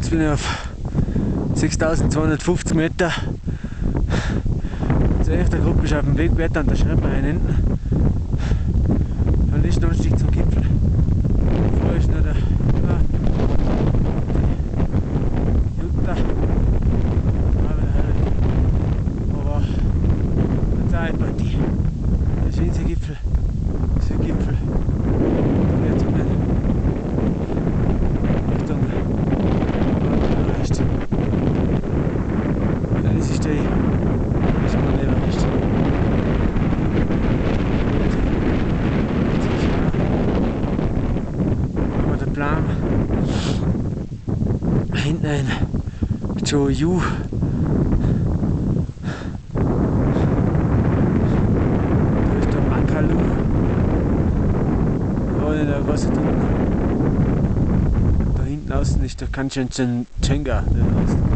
Jetzt bin ich auf 6250 Meter. Zur ersten Gruppe ist auf dem Weg weiter und da schreibt man einen hinten. Von letzten Anstieg zum Gipfel. Vorher ist noch der Jutta. Aber eine Zeitpartie. Das ist unser Gipfel. Das ist der Gipfel. Jetzt unten. Richtung Nordwest. Ja, das ist der. Das ist mein Everest. Aber der Plan. Hinten ein Joyu. Da ist der Makalu. Da der Wasser drin. Da hinten außen ist der Kanchenjunga.